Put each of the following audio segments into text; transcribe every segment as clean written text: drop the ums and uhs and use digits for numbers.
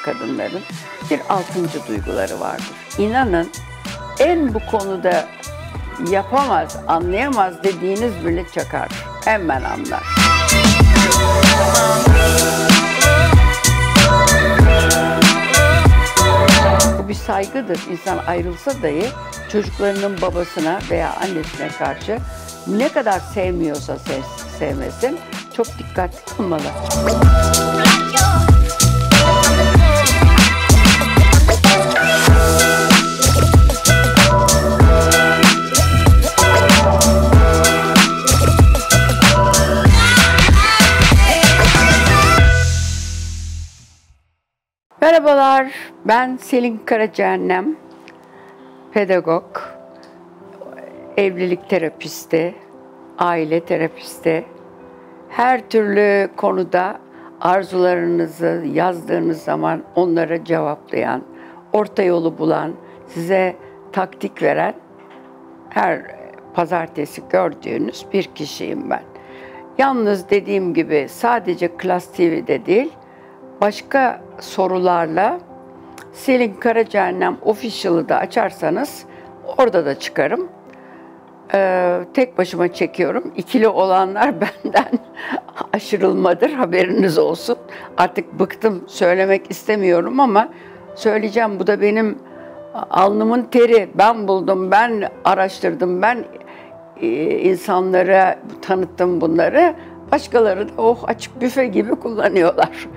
kadınların bir altıncı duyguları vardır. İnanın en bu konuda yapamaz, anlayamaz dediğiniz bile çakar. Hemen anlar. Bu bir saygıdır. İnsan ayrılsa dahi çocuklarının babasına veya annesine karşı ne kadar sevmiyorsa sevmesin, çok dikkatli olmalı. Merhabalar, ben Selin Karacehennem, pedagog, evlilik terapisti, aile terapisti. Her türlü konuda arzularınızı yazdığınız zaman onlara cevaplayan, orta yolu bulan, size taktik veren, her pazartesi gördüğünüz bir kişiyim ben. Yalnız dediğim gibi sadece Klas TV'de değil, başka sorularla Selin Karacehennem Official'ı da açarsanız orada da çıkarım. Tek başıma çekiyorum. İkili olanlar benden aşırılmadır, haberiniz olsun. Artık bıktım, söylemek istemiyorum ama söyleyeceğim. Bu da benim alnımın teri. Ben buldum, ben araştırdım, ben insanlara tanıttım bunları. Başkaları da açık büfe gibi kullanıyorlar.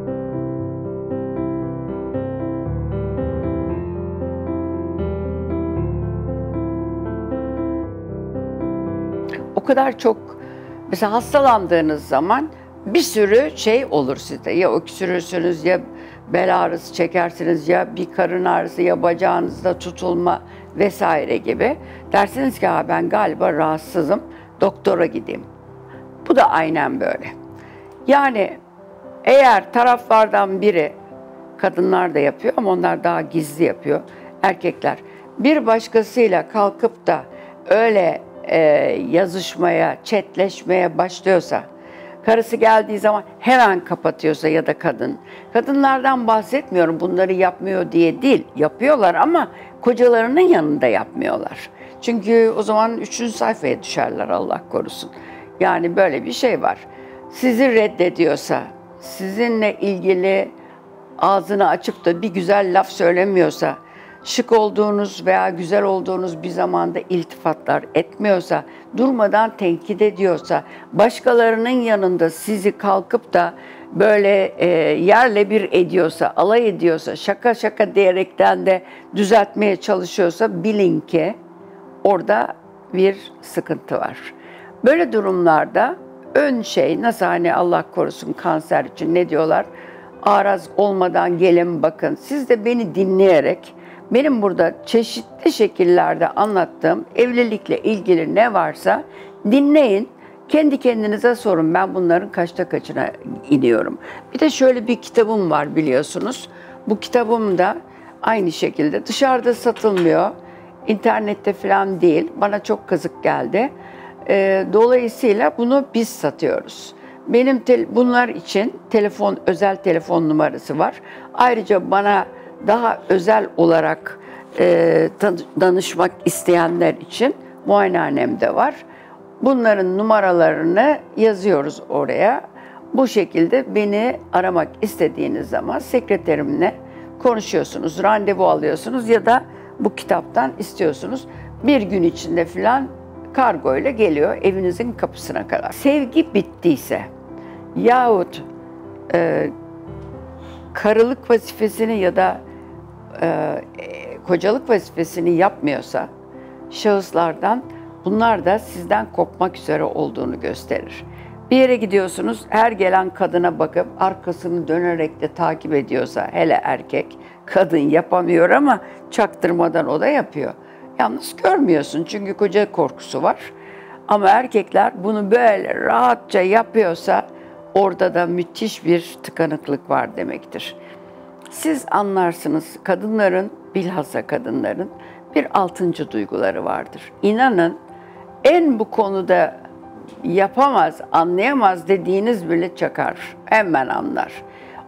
O kadar çok, mesela hastalandığınız zaman bir sürü şey olur sizde. Ya öksürürsünüz, ya bel ağrısı çekersiniz, ya bir karın ağrısı, ya bacağınızda tutulma vesaire gibi. Dersiniz ki ben galiba rahatsızım, doktora gideyim. Bu da aynen böyle. Yani eğer taraflardan biri, kadınlar da yapıyor ama onlar daha gizli yapıyor, erkekler bir başkasıyla kalkıp da öyle yazışmaya, chatleşmeye başlıyorsa, karısı geldiği zaman hemen kapatıyorsa ya da kadın. Kadınlardan bahsetmiyorum, bunları yapmıyor diye değil, yapıyorlar ama kocalarının yanında yapmıyorlar. Çünkü o zaman 3. sayfaya düşerler, Allah korusun. Yani böyle bir şey var. Sizi reddediyorsa, sizinle ilgili ağzını açıp da bir güzel laf söylemiyorsa, şık olduğunuz veya güzel olduğunuz bir zamanda iltifatlar etmiyorsa, durmadan tenkit ediyorsa, başkalarının yanında sizi kalkıp da böyle yerle bir ediyorsa, alay ediyorsa, şaka şaka diyerekten de düzeltmeye çalışıyorsa bilin ki orada bir sıkıntı var. Böyle durumlarda ön şey, nasıl hani Allah korusun kanser için ne diyorlar? Araz olmadan gelin bakın. Siz de beni dinleyerek, benim burada çeşitli şekillerde anlattığım evlilikle ilgili ne varsa dinleyin. Kendi kendinize sorun, ben bunların kaçta kaçına iniyorum. Bir de şöyle bir kitabım var biliyorsunuz. Bu kitabım da aynı şekilde dışarıda satılmıyor. İnternette falan değil. Bana çok kazık geldi. Dolayısıyla bunu biz satıyoruz. Benim bunlar için özel telefon numarası var. Ayrıca bana daha özel olarak danışmak isteyenler için muayenehanem de var. Bunların numaralarını yazıyoruz oraya. Bu şekilde beni aramak istediğiniz zaman sekreterimle konuşuyorsunuz, randevu alıyorsunuz ya da bu kitaptan istiyorsunuz. Bir gün içinde falan kargo ile geliyor evinizin kapısına kadar. Sevgi bittiyse yahut karılık vazifesini ya da kocalık vazifesini yapmıyorsa şahıslardan, bunlar da sizden kopmak üzere olduğunu gösterir. Bir yere gidiyorsunuz, her gelen kadına bakıp arkasını dönerek de takip ediyorsa, hele erkek, kadın yapamıyor ama çaktırmadan o da yapıyor. Yalnız görmüyorsun çünkü koca korkusu var. Ama erkekler bunu böyle rahatça yapıyorsa orada da müthiş bir tıkanıklık var demektir. Siz anlarsınız, kadınların, bilhassa kadınların bir altıncı duyguları vardır. İnanın en bu konuda yapamaz, anlayamaz dediğiniz bile çakar, hemen anlar.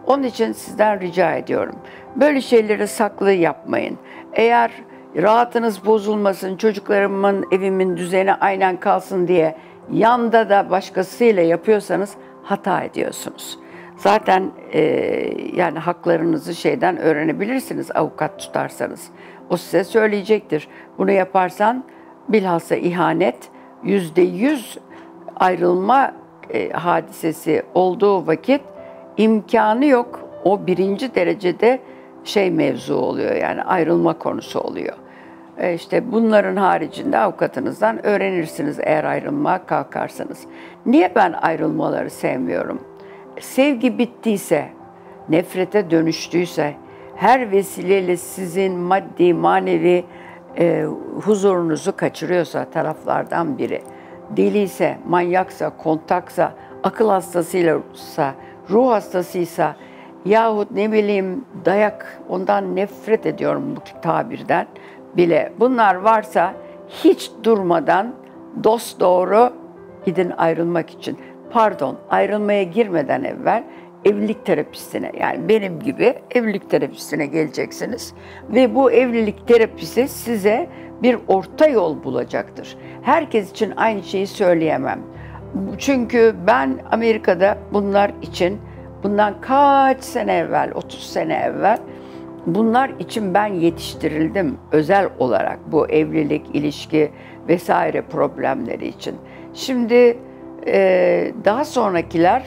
Onun için sizden rica ediyorum. Böyle şeyleri saklı yapmayın. Eğer rahatınız bozulmasın, çocuklarımın, evimin düzeni aynen kalsın diye yanda da başkasıyla yapıyorsanız hata ediyorsunuz. Zaten yani haklarınızı şeyden öğrenebilirsiniz avukat tutarsanız. O size söyleyecektir. Bunu yaparsan bilhassa ihanet, %100 ayrılma hadisesi olduğu vakit imkanı yok. O birinci derecede mevzu oluyor, yani ayrılma konusu oluyor. İşte bunların haricinde avukatınızdan öğrenirsiniz eğer ayrılmaya kalkarsanız. Niye ben ayrılmaları sevmiyorum? Sevgi bittiyse, nefrete dönüştüyse, her vesileyle sizin maddi, manevi huzurunuzu kaçırıyorsa taraflardan biri, deliyse, manyaksa, kontaksa, akıl hastasıysa, ruh hastasıysa yahut ne bileyim dayak, ondan nefret ediyorum bu tabirden bile. Bunlar varsa hiç durmadan dosdoğru gidin ayrılmak için. Pardon, ayrılmaya girmeden evvel evlilik terapistine, yani benim gibi evlilik terapistine geleceksiniz ve bu evlilik terapisi size bir orta yol bulacaktır. Herkes için aynı şeyi söyleyemem. Çünkü ben Amerika'da bunlar için bundan kaç sene evvel, 30 sene evvel bunlar için ben yetiştirildim özel olarak, bu evlilik, ilişki vesaire problemleri için. Şimdi daha sonrakiler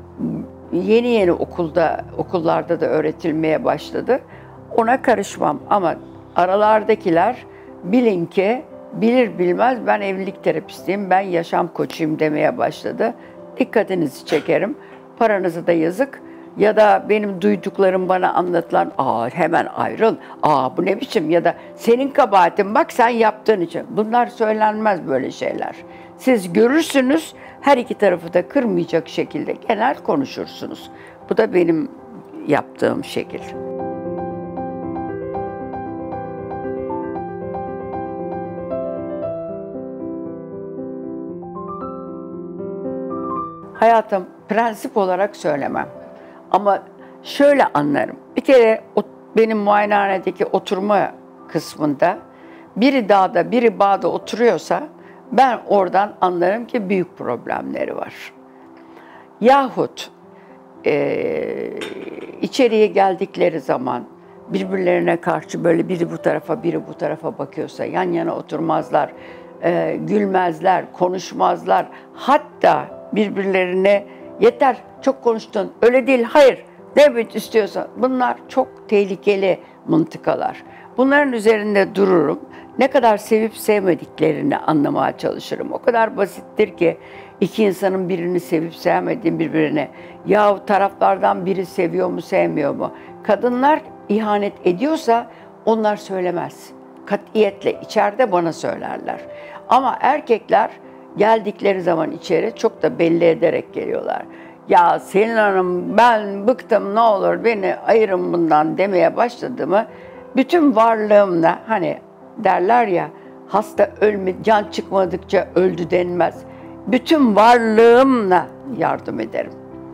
yeni okullarda da öğretilmeye başladı. Ona karışmam ama aralardakiler bilin ki bilir bilmez ben evlilik terapistiyim, ben yaşam koçuyum demeye başladı. Dikkatinizi çekerim. Paranızı da yazık. Ya da benim duyduklarım bana anlatılan, hemen ayrıl, bu ne biçim, ya da senin kabahatin, bak sen yaptığın için. Bunlar söylenmez böyle şeyler. Siz görürsünüz, her iki tarafı da kırmayacak şekilde genel konuşursunuz. Bu da benim yaptığım şekil. Hayatım, prensip olarak söylemem. Ama şöyle anlarım. Bir kere benim muayenehanedeki oturma kısmında biri dağda, biri bağda oturuyorsa ben oradan anlarım ki büyük problemleri var. Yahut içeriye geldikleri zaman birbirlerine karşı böyle biri bu tarafa, biri bu tarafa bakıyorsa yan yana oturmazlar, gülmezler, konuşmazlar. Hatta birbirlerine yeter, çok konuştun, öyle değil, hayır, ne istiyorsan. Bunlar çok tehlikeli mıntıkalar. Bunların üzerinde dururum. Ne kadar sevip sevmediklerini anlamaya çalışırım. O kadar basittir ki iki insanın birini sevip sevmediğin birbirine. Yahu taraflardan biri seviyor mu, sevmiyor mu? Kadınlar ihanet ediyorsa onlar söylemez. Katiyetle içeride bana söylerler. Ama erkekler geldikleri zaman içeri çok da belli ederek geliyorlar. Ya Selin Hanım, ben bıktım, ne olur beni ayırın bundan demeye başladığımı bütün varlığımla, hani derler ya, hasta can çıkmadıkça öldü denmez. Bütün varlığımla yardım ederim.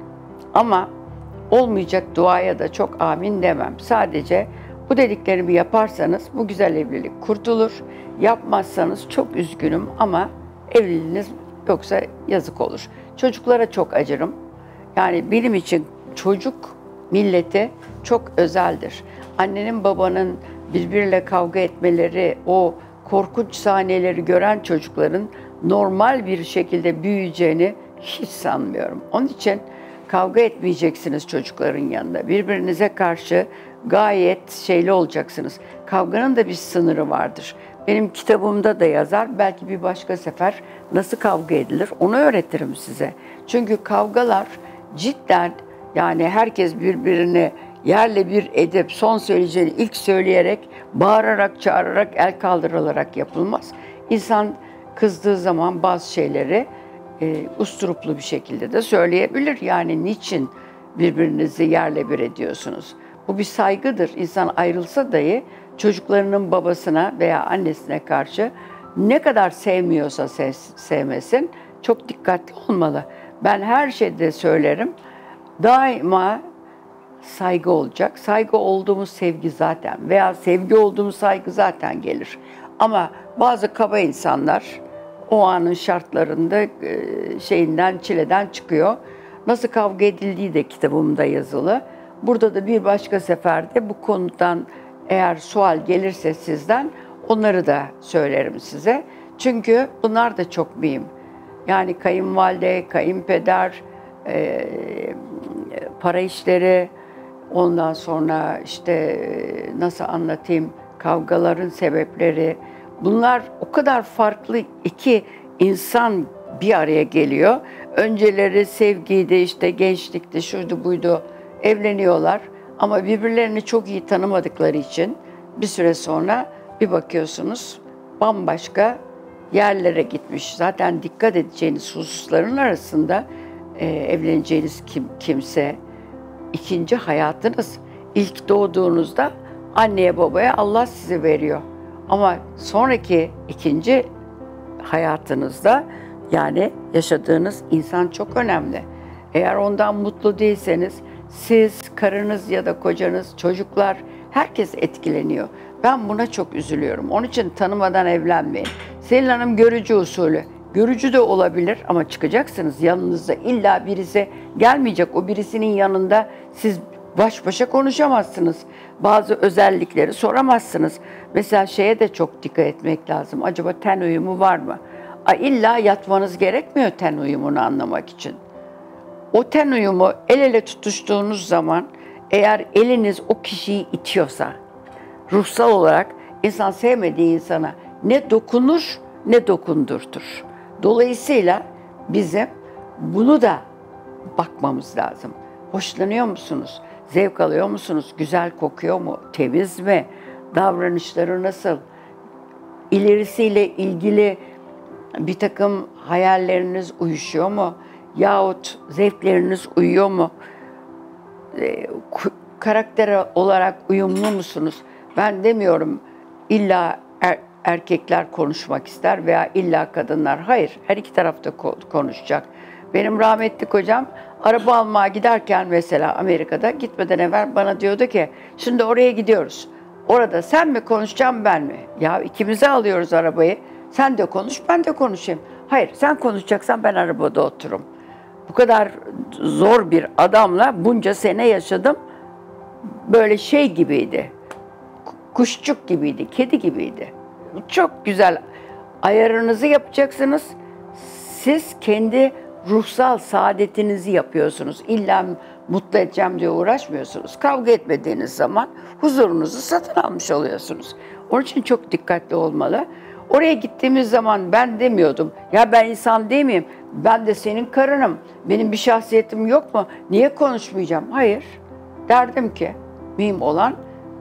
Ama olmayacak duaya da çok amin demem. Sadece bu dediklerimi yaparsanız bu güzel evlilik kurtulur. Yapmazsanız çok üzgünüm ama evliliğiniz yoksa yazık olur. Çocuklara çok acırım. Yani benim için çocuk milleti çok özeldir. Annenin babanın birbiriyle kavga etmeleri, o korkunç sahneleri gören çocukların normal bir şekilde büyüyeceğini hiç sanmıyorum. Onun için kavga etmeyeceksiniz çocukların yanında. Birbirinize karşı gayet şeyli olacaksınız. Kavganın da bir sınırı vardır. Benim kitabımda da yazar, belki bir başka sefer nasıl kavga edilir onu öğretirim size. Çünkü kavgalar cidden, yani herkes birbirini yerle bir edip son söyleyeceğini ilk söyleyerek, bağırarak, çağırarak, el kaldırılarak yapılmaz. İnsan kızdığı zaman bazı şeyleri usturuplu bir şekilde de söyleyebilir. Yani niçin birbirinizi yerle bir ediyorsunuz? Bu bir saygıdır. İnsan ayrılsa dahi çocuklarının babasına veya annesine karşı ne kadar sevmiyorsa sevmesin, çok dikkatli olmalı. Ben her şeyde söylerim. Daima saygı olacak. Saygı olduğumuz sevgi zaten veya sevgi olduğumuz saygı zaten gelir. Ama bazı kaba insanlar o anın şartlarında şeyinden, çileden çıkıyor. Nasıl kavga edildiği de kitabımda yazılı. Burada da bir başka seferde bu konudan eğer sual gelirse sizden onları da söylerim size. Çünkü bunlar da çok mühim. Yani kayınvalide, kayınpeder, para işleri, ondan sonra işte nasıl anlatayım, kavgaların sebepleri. Bunlar o kadar farklı iki insan bir araya geliyor. Önceleri sevgiydi, işte gençlikti, şuydu buydu, evleniyorlar. Ama birbirlerini çok iyi tanımadıkları için bir süre sonra bir bakıyorsunuz bambaşka yerlere gitmiş. Zaten dikkat edeceğiniz hususların arasında evleneceğiniz kimse, ikinci hayatınız. İlk doğduğunuzda anneye babaya Allah size veriyor. Ama sonraki ikinci hayatınızda yani yaşadığınız insan çok önemli. Eğer ondan mutlu değilseniz siz, karınız ya da kocanız, çocuklar herkes etkileniyor. Ben buna çok üzülüyorum. Onun için tanımadan evlenmeyin. Selin Hanım görücü usulü. Görücü de olabilir ama çıkacaksınız yanınızda. İlla birisi gelmeyecek. O birisinin yanında siz baş başa konuşamazsınız. Bazı özellikleri soramazsınız. Mesela şeye de çok dikkat etmek lazım. Acaba ten uyumu var mı? İlla yatmanız gerekmiyor ten uyumunu anlamak için. O ten uyumu el ele tutuştuğunuz zaman eğer eliniz o kişiyi itiyorsa, ruhsal olarak insan sevmediği insana ne dokunur ne dokundurtur. Dolayısıyla bizim bunu da bakmamız lazım. Hoşlanıyor musunuz? Zevk alıyor musunuz? Güzel kokuyor mu? Temiz mi? Davranışları nasıl? İlerisiyle ilgili bir takım hayalleriniz uyuşuyor mu? Yahut zevkleriniz uyuyor mu? Karakter olarak uyumlu musunuz? Ben demiyorum illa erkekler konuşmak ister veya illa kadınlar. Hayır, her iki tarafta konuşacak. Benim rahmetli kocam araba almaya giderken mesela Amerika'da gitmeden evvel bana diyordu ki şimdi oraya gidiyoruz. Orada sen mi konuşacaksın ben mi? Ya ikimize alıyoruz arabayı. Sen de konuş ben de konuşayım. Hayır sen konuşacaksan ben arabada otururum. Bu kadar zor bir adamla bunca sene yaşadım. Böyle şey gibiydi. Kuşçuk gibiydi, kedi gibiydi. Çok güzel. Ayarınızı yapacaksınız. Siz kendi ruhsal saadetinizi yapıyorsunuz. İlla mutlu edeceğim diye uğraşmıyorsunuz. Kavga etmediğiniz zaman huzurunuzu satın almış oluyorsunuz. Onun için çok dikkatli olmalı. Oraya gittiğimiz zaman ben demiyordum. Ya ben insan değil miyim? Ben de senin karınım. Benim bir şahsiyetim yok mu? Niye konuşmayacağım? Hayır. Derdim ki mühim olan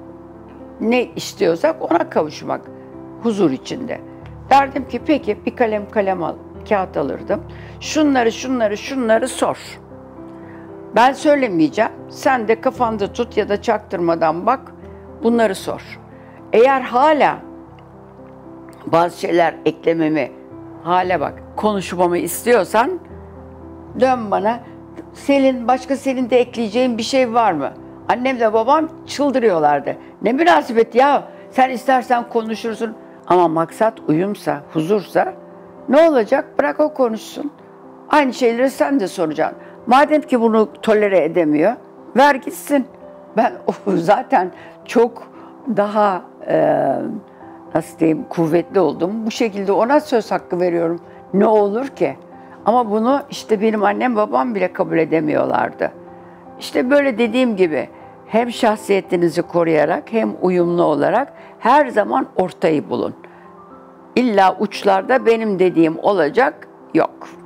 ne istiyorsak ona kavuşmak. Huzur içinde. Derdim ki peki bir kalem al, kağıt alırdım. Şunları sor. Ben söylemeyeceğim. Sen de kafanda tut ya da çaktırmadan bak. Bunları sor. Eğer hala bazı şeyler eklememi, konuşmamı istiyorsan dön bana. Başka senin de ekleyeceğin bir şey var mı? Annemle babam çıldırıyorlardı. Ne münasebet ya, sen istersen konuşursun. Ama maksat uyumsa, huzursa ne olacak? Bırak o konuşsun. Aynı şeyleri sen de soracaksın. Madem ki bunu tolere edemiyor, ver gitsin. Ben zaten çok daha nasıl diyeyim kuvvetli oldum. Bu şekilde ona söz hakkı veriyorum. Ne olur ki? Ama bunu işte benim annem babam bile kabul edemiyorlardı. İşte böyle dediğim gibi hem şahsiyetinizi koruyarak hem uyumlu olarak her zaman ortayı bulun. İlla uçlarda benim dediğim olacak yok.